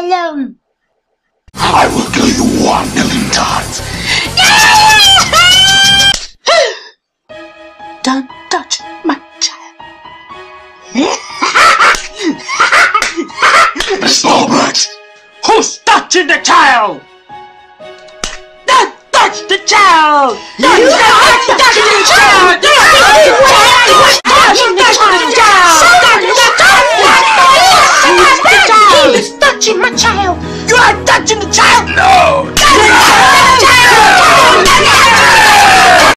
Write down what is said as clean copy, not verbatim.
alone. I will kill you 1,000,000 times. Don't touch my child. Stop it! Who's touching the child? Don't touch the child! Don't touch the child! Don't touch the child!